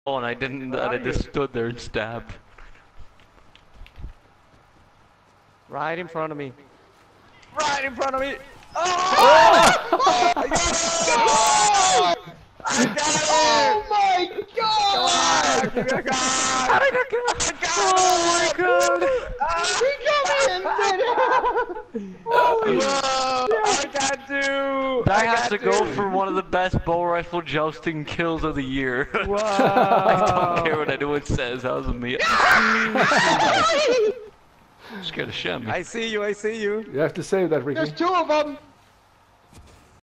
and I didn't. And I just stood there and stabbed. Right in front of me. Right in front of me! Oh! I got it! Oh my god! Give me a gun! How did I get? Oh my god! I got to! That has to go for one of the best bow rifle jousting kills of the year. Whoa! I don't care what anyone says. That was me. Scared the shit out of me. I see you, I see you. You have to save that, Ricky. There's two of them!